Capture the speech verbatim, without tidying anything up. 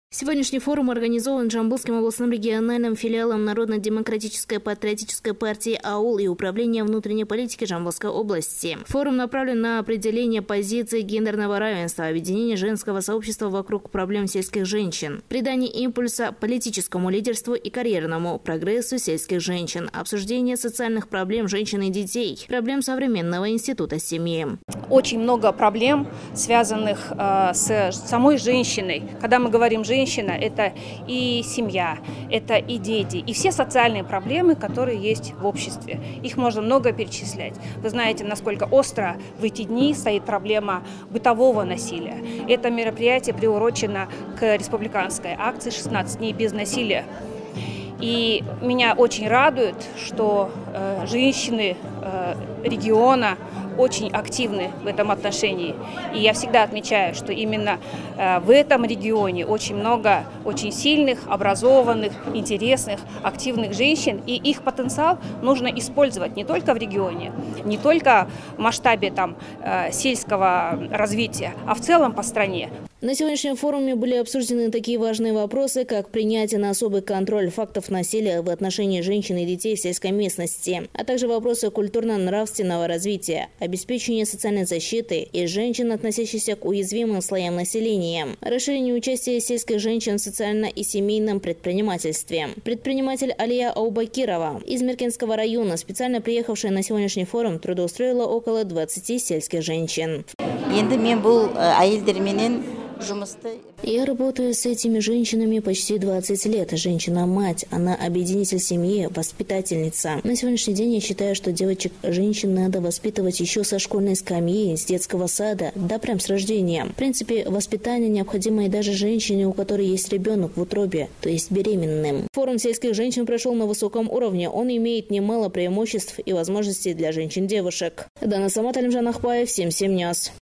Сегодняшний форум организован Жамбылским областным региональным филиалом Народно-демократической патриотической партии АУЛ и Управлением внутренней политики Жамбылской области. Форум направлен на определение позиции гендерного равенства, объединение женского сообщества вокруг проблем сельских женщин, придание импульса политическому лидерству и карьерному прогрессу сельских женщин, обсуждение социальных проблем женщин и детей, проблем современного института семьи. Очень много проблем, связанных э, с самой женщиной. Когда мы говорим «женщина», Женщина – это и семья, это и дети, и все социальные проблемы, которые есть в обществе. Их можно много перечислять. Вы знаете, насколько остро в эти дни стоит проблема бытового насилия. Это мероприятие приурочено к республиканской акции «шестнадцать дней без насилия». И меня очень радует, что э, женщины э, региона очень активны в этом отношении. И я всегда отмечаю, что именно э, в этом регионе очень много очень сильных, образованных, интересных, активных женщин. И их потенциал нужно использовать не только в регионе, не только в масштабе там, э, сельского развития, а в целом по стране. На сегодняшнем форуме были обсуждены такие важные вопросы, как принятие на особый контроль фактов насилия в отношении женщин и детей в сельской местности, а также вопросы культурно-нравственного развития, обеспечения социальной защиты и женщин, относящихся к уязвимым слоям населения, расширение участия сельских женщин в социально- и семейном предпринимательстве. Предприниматель Алия Аубакирова из Меркенского района, специально приехавшая на сегодняшний форум, трудоустроила около двадцати сельских женщин. Я работаю с этими женщинами почти двадцать лет. Женщина-мать, она объединитель семьи, воспитательница. На сегодняшний день я считаю, что девочек-женщин надо воспитывать еще со школьной скамьи, с детского сада, да прям с рождения. В принципе, воспитание необходимо и даже женщине, у которой есть ребенок в утробе, то есть беременным. Форум сельских женщин прошел на высоком уровне. Он имеет немало преимуществ и возможностей для женщин-девушек. Дана Самат, Алимжан Ахпаев, семь семь Ньюс.